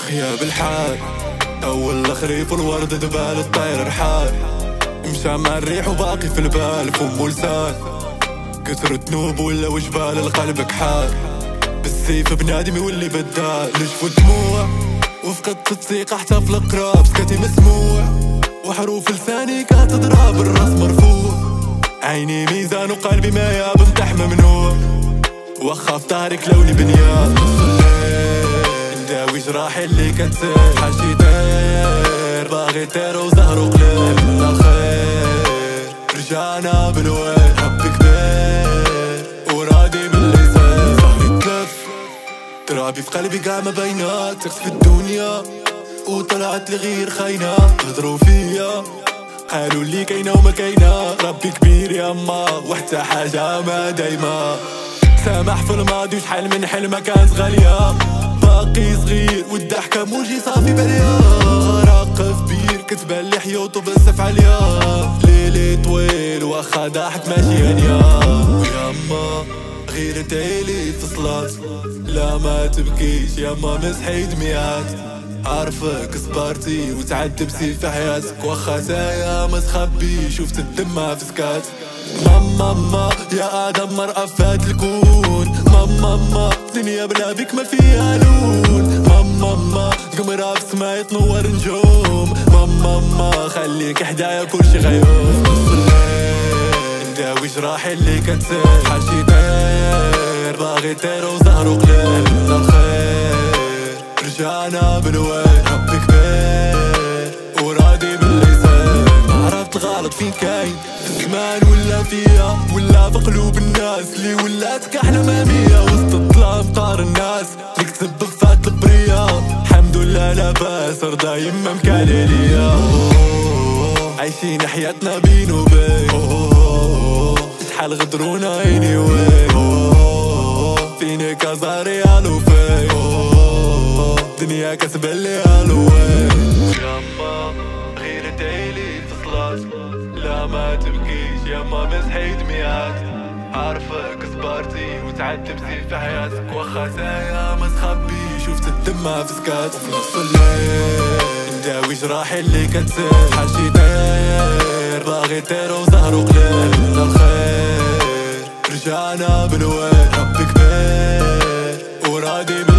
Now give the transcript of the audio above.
غياب الحال أول الخريف والورد دبال الطير رحال مشى مع الريح وباقي في البال فم ولسان كثر ذنوب ولا وجبال القلب كحال بالسيف بنادم يولي بدال نشف الدموع وفقدت الثقة حتى في القراب سكتي مسموع وحروف لساني كتضرب الراس مرفوع عيني ميزان وقلبي ما يابنطح ممنوع وخا في طارق لوني بنيان نداوي جراحي اللي كتسير حاشي طير باغي طير وزهر وقليل من الخير رجعنا بالويل حبي كبير وراضي باللي صاير ظهري تلف ترابي في قلبي قاع ما بينات تخس في الدنيا وطلعت لي غير خاينة هضروا فيا قالوا لي كاينة وما كاينة ربي كبير ياما وحتى حاجة ما دايما سامح في الماضي وشحال من حلمة كانت غالية باقي صغير والضحكة موجي صافي بريا غرق في بير كتبان لي حيوط وبزاف عليا ليلي طويل واخا ضحك ماشي هانية وياما غير ادعيلي في صلاة لا ما تبكيش ياما مسحي دميات عارفك صبرتي وتعدي بسيف حياتك واخا تايا ما تخبي شفت الدمع في سكات ماما يا ادم مرأة فات الكون ماما دنيا بلا بك ما فيها لون ماما قمرة في سما تنور نجوم ماما خليك حدايا كلشي غيوم نداوي جراحي اللي كتسير حاشي طير باغي طير وزهر وقليل من الخير رجعنا بالويل ربي كبير وراضي باللي صاير عرفت الغلط فين كاين في الزمان ولا فيا ولا في قلوب الناس اللي ولات كحلة مامية وسط الظلام طار الناس اللي كتسبب فات البرية الحمد لله لاباس رضا يما مكالي ليا عايشين حياتنا بين وبين شحال غدرونا عيني وين فيني كازاريال وفين دنيا كتبان لي الوين ياما غير ادعيلي في صلاة لا ما تبكيش ياما مسحي دميات عارفك صبرتي وتعدي بزيف في حياتك واخا تايا ما تخبي شفت الدمع في سكات وفي نص الليل نداوي جراحي اللي كتسير حاشي طير باغي طير وزهر وقليل من الخير رجعنا بالويل ربي كبير وراضي